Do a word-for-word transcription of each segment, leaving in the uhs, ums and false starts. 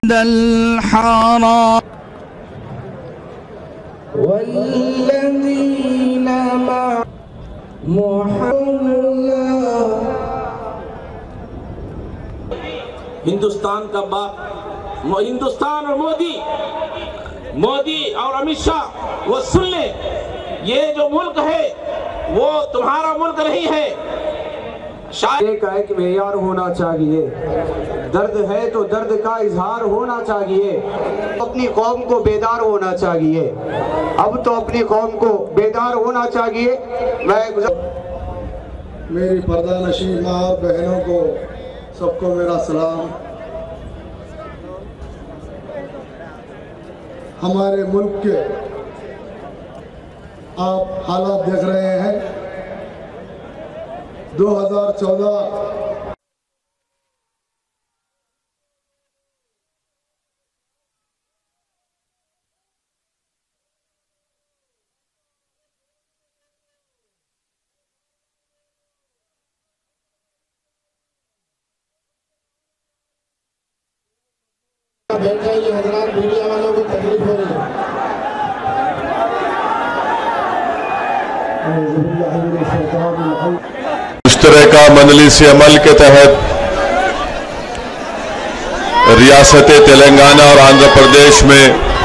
हिंदुस्तान का बाप, हिंदुस्तान और मोदी मोदी और अमित शाह, वो सुन ले, ये जो मुल्क है वो तुम्हारा मुल्क नहीं है। शायद का एक मेयार होना चाहिए, दर्द है तो दर्द का इजहार होना चाहिए। अपनी कौम को बेदार होना चाहिए, अब तो अपनी कौम को बेदार होना चाहिए। मैं मेरी पर्दा नशीं माँ और बहनों को सबको मेरा सलाम। हमारे मुल्क के आप हालात देख रहे हैं। दो हज़ार चौदह बैठ जाइए हजरात, मीडिया वालों को तकलीफ हो रही है। मुश्तरका मजलिस अमल के तहत रियासत तेलंगाना और आंध्र प्रदेश में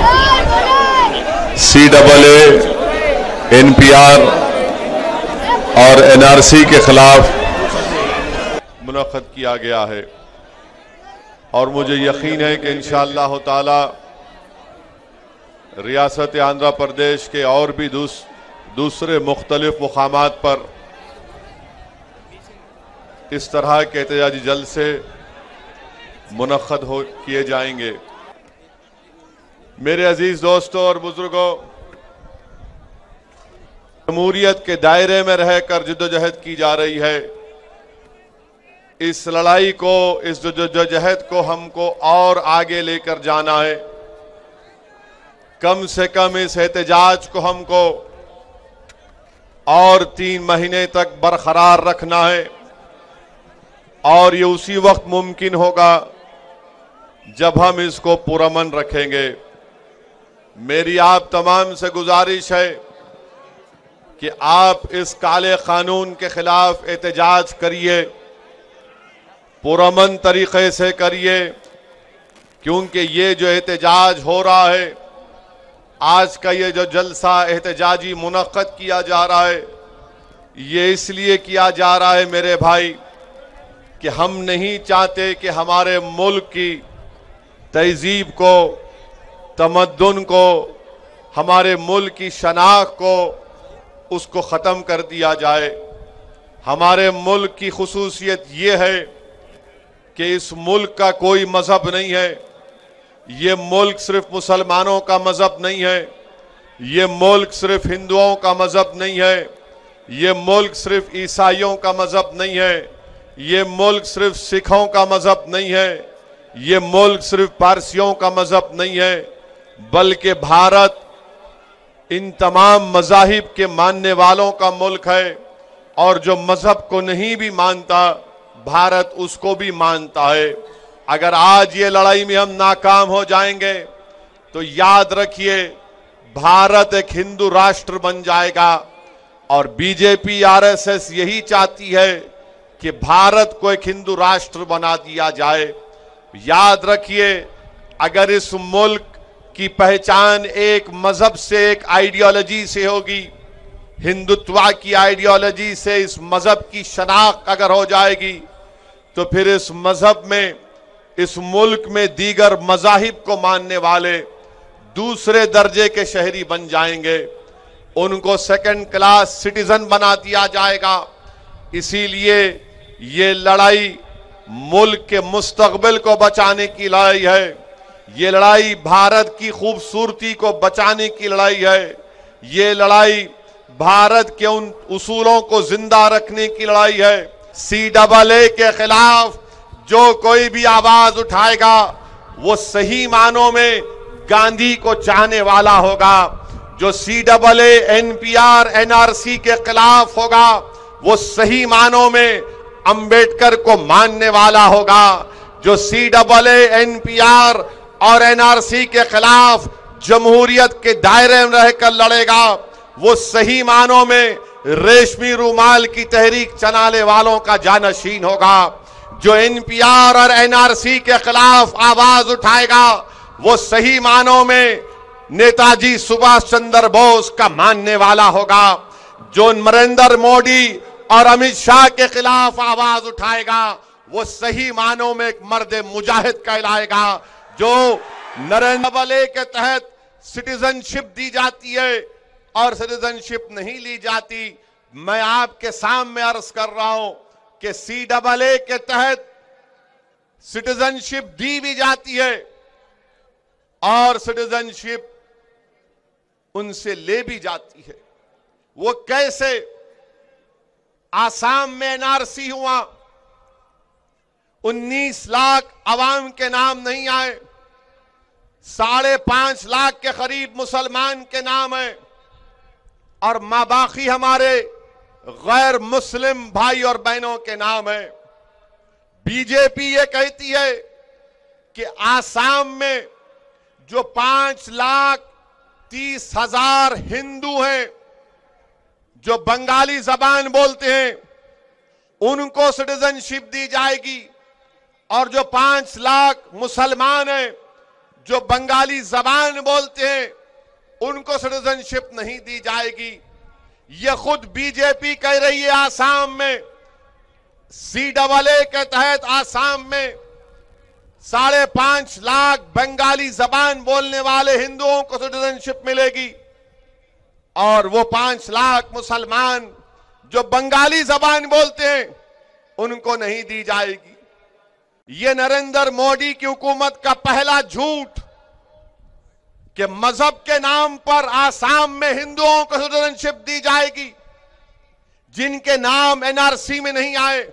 C double A, N P R और एन आर सी के खिलाफ मुनक़्क़द किया गया है और मुझे यकीन है कि इंशाअल्लाह ताला रियासत आंध्र प्रदेश के और भी दूस, दूसरे मुख्तलिफ मुकामात पर इस तरह के एहतजाजी जलसे मुनक़्क़द हो किए जाएंगे। मेरे अजीज दोस्तों और बुजुर्गों, जमहूरियत के दायरे में रहकर जद्दोजहद की जा रही है। इस लड़ाई को, इस जद्दोजहद को हमको और आगे लेकर जाना है। कम से कम इस एहतजाज को हमको और तीन महीने तक बरकरार रखना है और ये उसी वक्त मुमकिन होगा जब हम इसको पुरअमन रखेंगे। मेरी आप तमाम से गुजारिश है कि आप इस काले कानून के खिलाफ एहतजाज करिए, पुरअमन तरीके से करिए, क्योंकि ये जो एहतजाज हो रहा है, आज का ये जो जलसा एहतजाजी मुनक़्क़द किया जा रहा है, ये इसलिए किया जा रहा है मेरे भाई कि हम नहीं चाहते कि हमारे मुल्क की तहजीब को, तमद्दुन को, हमारे मुल्क की शनाख्त को, उसको ख़त्म कर दिया जाए। हमारे मुल्क की खुसूसियत ये है कि इस मुल्क का कोई मजहब नहीं है। ये मुल्क सिर्फ मुसलमानों का मजहब नहीं है, ये मुल्क सिर्फ हिंदुओं का मजहब नहीं है, ये मुल्क सिर्फ ईसाइयों का मजहब नहीं है, ये मुल्क सिर्फ सिखों का मजहब नहीं है, ये मुल्क सिर्फ पारसियों का मजहब नहीं है, बल्कि भारत इन तमाम मज़ाहिब के मानने वालों का मुल्क है। और जो मजहब को नहीं भी मानता, भारत उसको भी मानता है। अगर आज ये लड़ाई में हम नाकाम हो जाएंगे तो याद रखिए, भारत एक हिंदू राष्ट्र बन जाएगा। और बीजेपी आर एस एस यही चाहती है कि भारत को एक हिंदू राष्ट्र बना दिया जाए। याद रखिए, अगर इस मुल्क की पहचान एक मजहब से, एक आइडियोलॉजी से होगी, हिंदुत्व की आइडियोलॉजी से इस मजहब की शनाख्त अगर हो जाएगी, तो फिर इस मजहब में, इस मुल्क में दीगर मज़ाहिब को मानने वाले दूसरे दर्जे के शहरी बन जाएंगे, उनको सेकंड क्लास सिटीजन बना दिया जाएगा। इसीलिए ये लड़ाई मुल्क के मुस्तकबिल को बचाने की लड़ाई है, ये लड़ाई भारत की खूबसूरती को बचाने की लड़ाई है, ये लड़ाई भारत के उन उसूलों को जिंदा रखने की लड़ाई है। सी डबल ए के खिलाफ जो कोई भी आवाज उठाएगा वो सही मानों में गांधी को चाहने वाला होगा। जो C double A, N P R, N R C के खिलाफ होगा वो सही मानों में अंबेडकर को मानने वाला होगा। जो C double A, N P R और एनआरसी के खिलाफ जमहूरियत के दायरे में रहकर लड़ेगा, वो सही मानों में रेशमी रूमाल की तहरीक चलाने वालों का जानशीन होगा। जो एनपीआर और एनआरसी के खिलाफ आवाज उठाएगा, वो सही मानों में नेताजी सुभाष चंद्र बोस का मानने वाला होगा। जो नरेंद्र मोदी और अमित शाह के खिलाफ आवाज उठाएगा, वो सही मानों में एक मर्द मुजाहिद कहलाएगा। जो नरेंद्र बले के तहत सिटीजनशिप दी जाती है और सिटीजनशिप नहीं ली जाती, मैं आपके सामने अर्ज कर रहा हूं कि सी डबल ए के तहत सिटीजनशिप दी भी जाती है और सिटीजनशिप उनसे ले भी जाती है। वो कैसे? आसाम में एनआरसी हुआ, उन्नीस लाख अवाम के नाम नहीं आए, साढ़े पांच लाख के करीब मुसलमान के नाम है और मां बाकी हमारे गैर मुस्लिम भाई और बहनों के नाम है। बीजेपी ये कहती है कि आसाम में जो पांच लाख तीस हजार हिंदू हैं जो बंगाली जबान बोलते हैं, उनको सिटीजनशिप दी जाएगी और जो पांच लाख मुसलमान हैं जो बंगाली जबान बोलते हैं, उनको सिटीजनशिप नहीं दी जाएगी। यह खुद बीजेपी कह रही है। आसाम में सी डबल ए के तहत आसाम में साढ़े पांच लाख बंगाली जबान बोलने वाले हिंदुओं को सिटीजनशिप मिलेगी और वो पांच लाख मुसलमान जो बंगाली जबान बोलते हैं उनको नहीं दी जाएगी। ये नरेंद्र मोदी की हुकूमत का पहला झूठ कि मजहब के नाम पर आसाम में हिंदुओं को सिटीजनशिप दी जाएगी जिनके नाम एनआरसी में नहीं आए,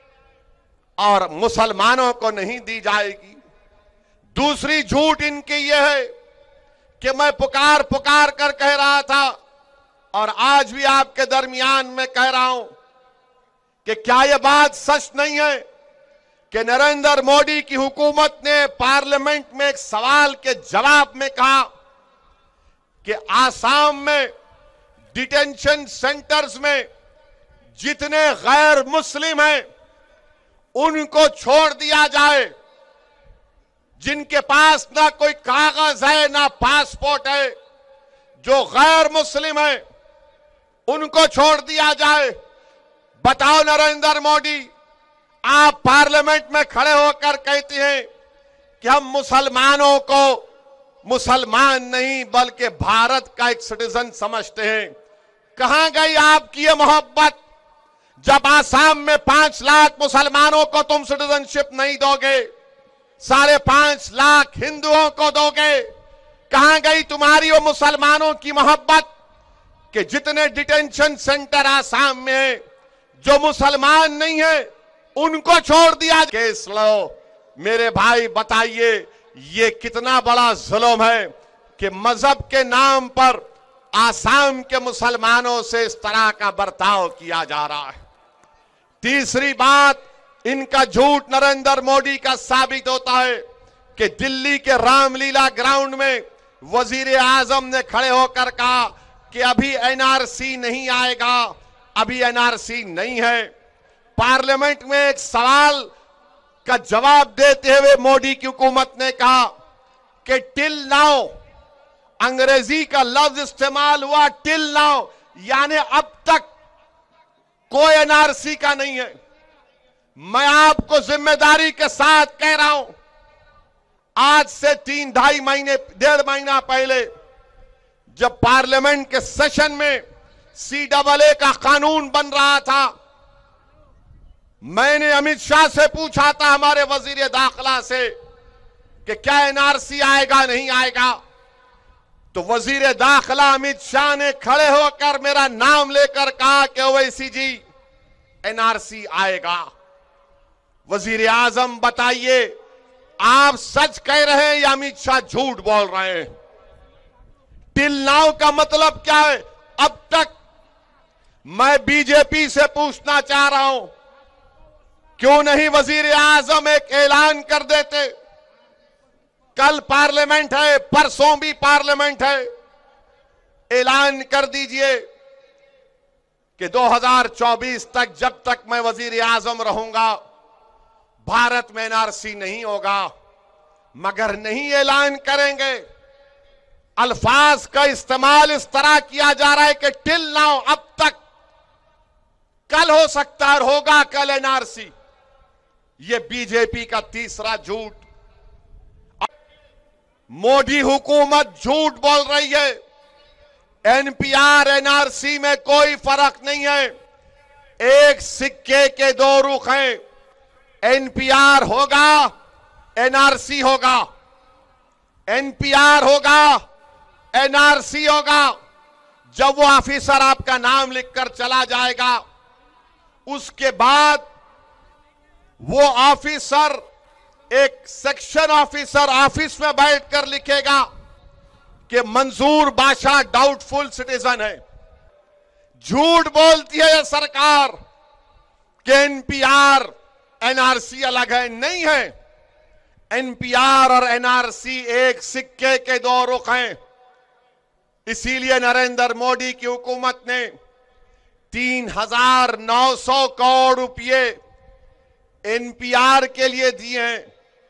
और मुसलमानों को नहीं दी जाएगी। दूसरी झूठ इनकी यह है कि मैं पुकार पुकार कर कह रहा था और आज भी आपके दरमियान में कह रहा हूं कि क्या यह बात सच नहीं है कि नरेंद्र मोदी की हुकूमत ने पार्लियामेंट में एक सवाल के जवाब में कहा कि आसाम में डिटेंशन सेंटर्स में जितने गैर मुस्लिम हैं उनको छोड़ दिया जाए, जिनके पास ना कोई कागज है ना पासपोर्ट है, जो गैर मुस्लिम है उनको छोड़ दिया जाए। बताओ नरेंद्र मोदी, आप पार्लियामेंट में खड़े होकर कहते हैं कि हम मुसलमानों को मुसलमान नहीं बल्कि भारत का एक सिटीजन समझते हैं। कहां गई आपकी ये मोहब्बत जब आसाम में पांच लाख मुसलमानों को तुम सिटीजनशिप नहीं दोगे, साढ़े पांच लाख हिंदुओं को दोगे? कहां गई तुम्हारी वो मुसलमानों की मोहब्बत कि जितने डिटेंशन सेंटर आसाम में है जो मुसलमान नहीं है उनको छोड़ दिया? केस लो। मेरे भाई बताइए ये कितना बड़ा जुल्म है कि मजहब के नाम पर आसाम के मुसलमानों से इस तरह का बर्ताव किया जा रहा है। तीसरी बात, इनका झूठ नरेंद्र मोदी का साबित होता है कि दिल्ली के रामलीला ग्राउंड में वजीर आजम ने खड़े होकर कहा कि अभी एनआरसी नहीं आएगा, अभी एनआरसी नहीं है। पार्लियामेंट में एक सवाल का जवाब देते हुए मोदी की हुकूमत ने कहा कि टिल नाउ, अंग्रेजी का लफ्ज इस्तेमाल हुआ टिल नाउ, यानी अब तक कोई एनआरसी का नहीं है। मैं आपको जिम्मेदारी के साथ कह रहा हूं, आज से तीन ढाई महीने डेढ़ महीना पहले जब पार्लियामेंट के सेशन में सी डबल ए का कानून बन रहा था, मैंने अमित शाह से पूछा था, हमारे वजीर दाखिला से, कि क्या एनआरसी आएगा नहीं आएगा? तो वजीर दाखिला अमित शाह ने खड़े होकर मेरा नाम लेकर कहा कि ओवैसी जी एनआरसी आएगा। वजीर आजम बताइए, आप सच कह रहे हैं या अमित शाह झूठ बोल रहे हैं? टिल नाउ का मतलब क्या है? अब तक। मैं बीजेपी से पूछना चाह रहा हूं, क्यों नहीं वजीर आजम एक ऐलान कर देते कल पार्लियामेंट है, परसों भी पार्लियामेंट है। ऐलान कर दीजिए कि दो हज़ार चौबीस तक, जब तक मैं वजीर आजम रहूंगा, भारत में एनआरसी नहीं होगा। मगर नहीं ऐलान करेंगे। अल्फाज का इस्तेमाल इस तरह किया जा रहा है कि टिल नाउ, अब तक, कल हो सकता है और होगा कल एनआरसी। ये बीजेपी का तीसरा झूठ। मोदी हुकूमत झूठ बोल रही है। एनपीआर एनआरसी में कोई फर्क नहीं है, एक सिक्के के दो रुख हैं। एनपीआर होगा, एनआरसी होगा। एनपीआर होगा, एनआरसी होगा। जब वो ऑफिसर आपका नाम लिखकर चला जाएगा, उसके बाद वो ऑफिसर, एक सेक्शन ऑफिसर ऑफिस में बैठकर लिखेगा कि मंजूर बादशाह डाउटफुल सिटीजन है। झूठ बोलती है ये सरकार कि एनपीआर एनआरसी अलग है। नहीं है। एनपीआर और एनआरसी एक सिक्के के दो रुख हैं। इसीलिए नरेंद्र मोदी की हुकूमत ने तीन हजार नौ सौ करोड़ रुपए एनपीआर के लिए दिए हैं।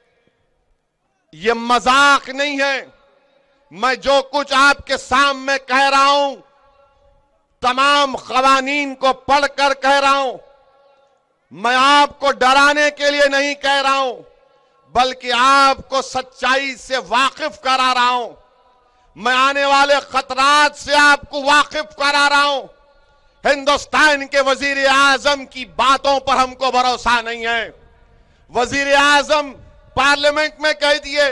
ये मजाक नहीं है। मैं जो कुछ आपके सामने कह रहा हूं, तमाम कवानीन को पढ़कर कह रहा हूं। मैं आपको डराने के लिए नहीं कह रहा हूं, बल्कि आपको सच्चाई से वाकिफ करा रहा हूं। मैं आने वाले खतरात से आपको वाकिफ करा रहा हूं। हिंदुस्तान के वजीर आजम की बातों पर हमको भरोसा नहीं है। वजीर आजम पार्लियामेंट में कह दिए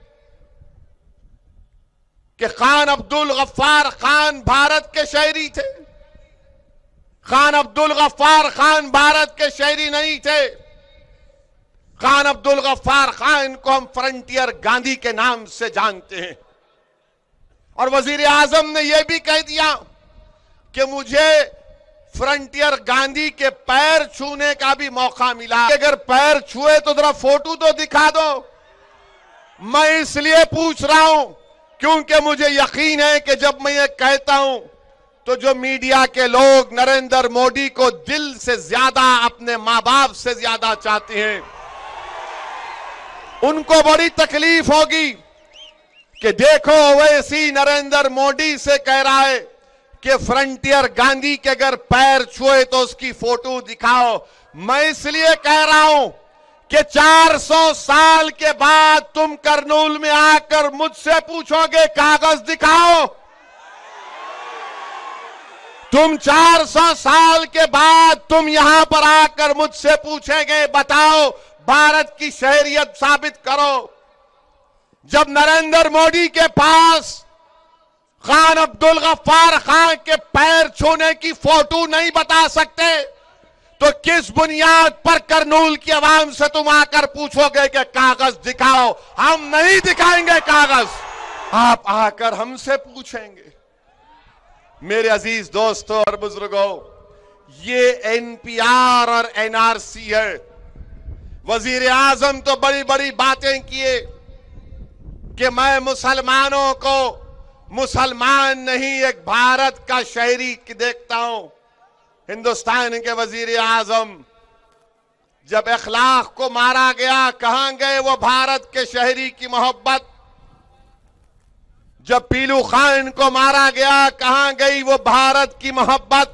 कि खान अब्दुल गफ्फार खान भारत के शहरी थे। खान अब्दुल गफ्फार खान भारत के शहरी नहीं थे। खान अब्दुल गफ्फार खान को हम फ्रंटियर गांधी के नाम से जानते हैं। और वजीर आजम ने यह भी कह दिया कि मुझे फ्रंटियर गांधी के पैर छूने का भी मौका मिला। अगर पैर छुए तो जरा फोटो तो दिखा दो। मैं इसलिए पूछ रहा हूं क्योंकि मुझे यकीन है कि जब मैं ये कहता हूं तो जो मीडिया के लोग नरेंद्र मोदी को दिल से ज्यादा, अपने मां बाप से ज्यादा चाहते हैं, उनको बड़ी तकलीफ होगी कि देखो ओवैसी नरेंद्र मोदी से कह रहा है कि फ्रंटियर गांधी के अगर पैर छुए तो उसकी फोटो दिखाओ। मैं इसलिए कह रहा हूं कि चार सौ साल के बाद तुम करनूल में आकर मुझसे पूछोगे कागज दिखाओ। तुम चार सौ साल के बाद तुम यहां पर आकर मुझसे पूछेंगे बताओ भारत की शहरियत साबित करो। जब नरेंद्र मोदी के पास खान अब्दुल गफ्फार खान के पैर छूने की फोटो नहीं बता सकते तो किस बुनियाद पर करनूल की आवाम से तुम आकर पूछोगे कि कागज दिखाओ। हम नहीं दिखाएंगे कागज, आप आकर हमसे पूछेंगे। मेरे अजीज दोस्तों और बुजुर्गों, ये एनपीआर और एनआरसी है। वजीर आजम तो बड़ी बड़ी बातें किए कि मैं मुसलमानों को मुसलमान नहीं एक भारत का शहरी देखता हूं। हिंदुस्तान के वजीर आजम जब अखलाक को मारा गया, कहां गए वो भारत के शहरी की मोहब्बत? जब पीलू खान को मारा गया, कहां गई वो भारत की मोहब्बत?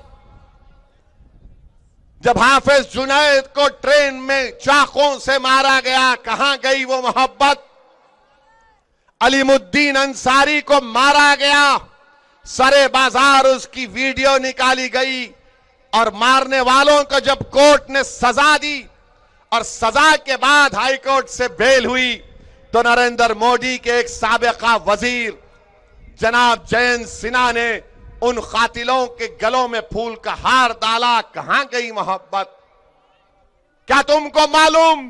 जब हाफिज जुनैद को ट्रेन में चाकों से मारा गया, कहां गई वो मोहब्बत? अलीमुद्दीन अंसारी को मारा गया, सरे बाजार उसकी वीडियो निकाली गई और मारने वालों को जब कोर्ट ने सजा दी और सजा के बाद हाई कोर्ट से बेल हुई तो नरेंद्र मोदी के एक साबिका वजीर जनाब जयंत सिन्हा ने उन कातिलों के गलों में फूल का हार डाला। कहां गई मोहब्बत? क्या तुमको मालूम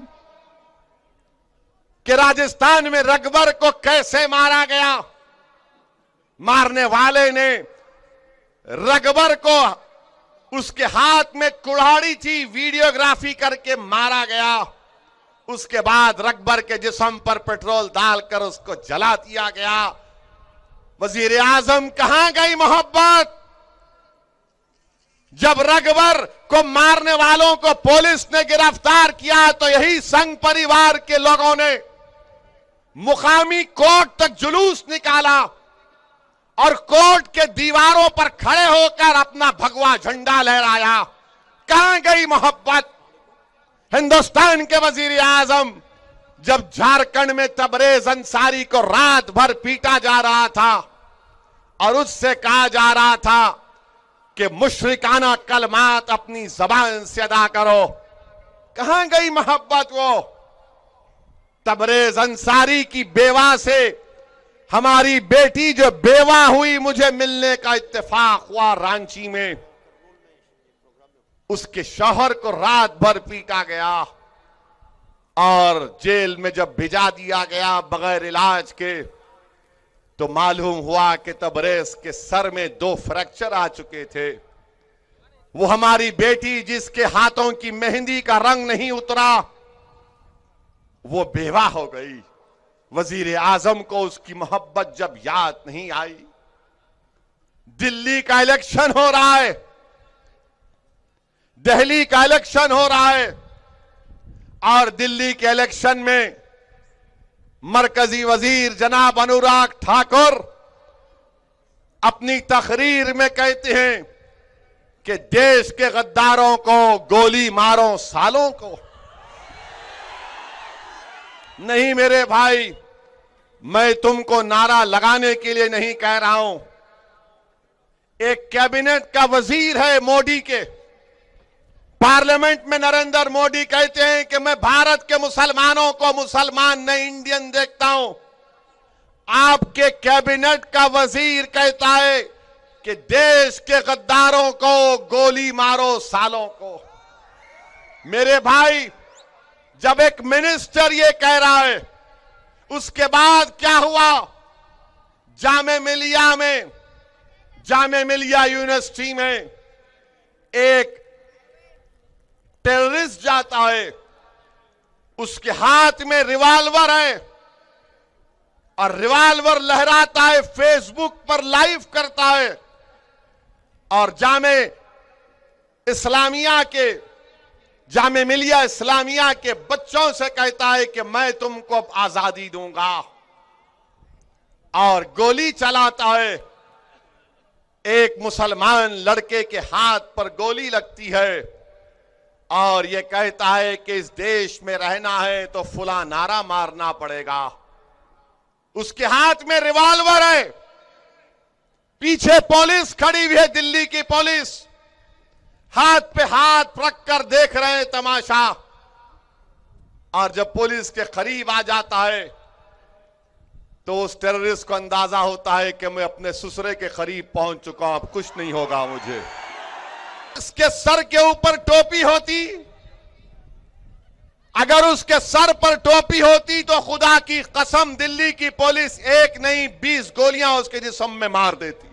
कि राजस्थान में रघबर को कैसे मारा गया? मारने वाले ने रघबर को, उसके हाथ में कुल्हाड़ी थी, वीडियोग्राफी करके मारा गया। उसके बाद रकबर के जिस्म पर पेट्रोल डालकर उसको जला दिया गया। वजीर आजम कहां गई मोहब्बत? जब रकबर को मारने वालों को पुलिस ने गिरफ्तार किया तो यही संघ परिवार के लोगों ने मुकामी कोर्ट तक जुलूस निकाला और कोर्ट के दीवारों पर खड़े होकर अपना भगवा झंडा लहराया। कहां गई मोहब्बत? हिंदुस्तान के वजीर आजम जब झारखंड में तबरेज अंसारी को रात भर पीटा जा रहा था और उससे कहा जा रहा था कि मुशरिकाना कलमात अपनी जबान से अदा करो, कहां गई मोहब्बत? वो तबरेज अंसारी की बेवा से हमारी बेटी जो बेवा हुई, मुझे मिलने का इत्तेफाक हुआ रांची में, उसके शौहर को रात भर पीटा गया और जेल में जब भिजा दिया गया बगैर इलाज के तो मालूम हुआ कि तबरेज के सर में दो फ्रैक्चर आ चुके थे। वो हमारी बेटी जिसके हाथों की मेहंदी का रंग नहीं उतरा, वो बेवा हो गई। वजीर आजम को उसकी मोहब्बत जब याद नहीं आई। दिल्ली का इलेक्शन हो रहा है, दिल्ली का इलेक्शन हो रहा है और दिल्ली के इलेक्शन में मरकजी वजीर जनाब अनुराग ठाकुर अपनी तकरीर में कहते हैं कि देश के गद्दारों को गोली मारो सालों को। नहीं मेरे भाई, मैं तुमको नारा लगाने के लिए नहीं कह रहा हूं। एक कैबिनेट का वजीर है मोदी के, पार्लियामेंट में नरेंद्र मोदी कहते हैं कि मैं भारत के मुसलमानों को मुसलमान नहीं इंडियन देखता हूं। आपके कैबिनेट का वजीर कहता है कि देश के गद्दारों को गोली मारो सालों को। मेरे भाई, जब एक मिनिस्टर ये कह रहा है, उसके बाद क्या हुआ? जामे मिलिया में, जामे मिलिया यूनिवर्सिटी में एक टेररिस्ट जाता है, उसके हाथ में रिवॉल्वर है और रिवॉल्वर लहराता है, फेसबुक पर लाइव करता है और जामे इस्लामिया के जामे मिलिया इस्लामिया के बच्चों से कहता है कि मैं तुमको अब आजादी दूंगा और गोली चलाता है। एक मुसलमान लड़के के हाथ पर गोली लगती है और यह कहता है कि इस देश में रहना है तो फुला नारा मारना पड़ेगा। उसके हाथ में रिवॉल्वर है, पीछे पुलिस खड़ी हुई है, दिल्ली की पुलिस हाथ पे हाथ रख कर देख रहे हैं तमाशा। और जब पुलिस के करीब आ जाता है तो उस टेररिस्ट को अंदाजा होता है कि मैं अपने ससुरे के करीब पहुंच चुका हूं, अब कुछ नहीं होगा मुझे। इसके सर के ऊपर टोपी होती, अगर उसके सर पर टोपी होती तो खुदा की कसम दिल्ली की पुलिस एक नहीं बीस गोलियां उसके जिस्म में मार देती।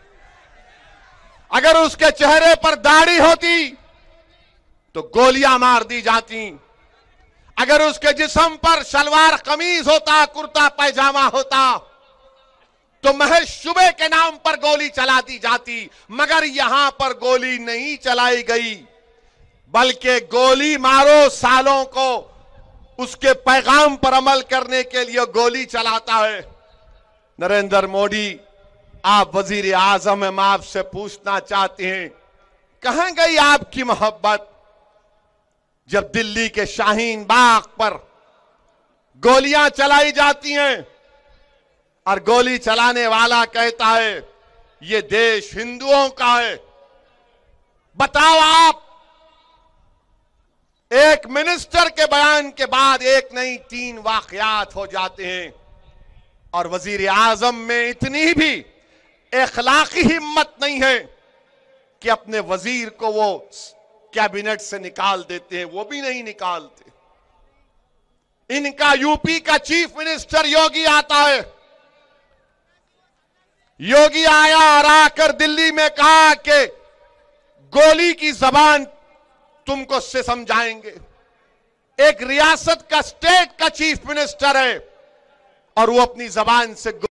अगर उसके चेहरे पर दाढ़ी होती तो गोलियां मार दी जाती। अगर उसके जिस्म पर शलवार कमीज होता, कुर्ता पैजामा होता तो महज शुबे के नाम पर गोली चला दी जाती। मगर यहां पर गोली नहीं चलाई गई, बल्कि गोली मारो सालों को उसके पैगाम पर अमल करने के लिए गोली चलाता है। नरेंद्र मोदी, आप वजीर आजम हैं, मैं आपसे पूछना चाहते हैं, कहां गई आपकी मोहब्बत? जब दिल्ली के शाहीन बाग पर गोलियां चलाई जाती हैं और गोली चलाने वाला कहता है ये देश हिंदुओं का है, बताओ आप, एक मिनिस्टर के बयान के बाद एक नहीं तीन वाकयात हो जाते हैं और वजीर आजम में इतनी भी इखलाकी हिम्मत नहीं है कि अपने वजीर को वो कैबिनेट से निकाल देते हैं, वो भी नहीं निकालते। इनका यूपी का चीफ मिनिस्टर योगी आता है, योगी आया और आकर दिल्ली में कहा कि गोली की जबान तुमको से समझाएंगे। एक रियासत का, स्टेट का चीफ मिनिस्टर है और वो अपनी जबान से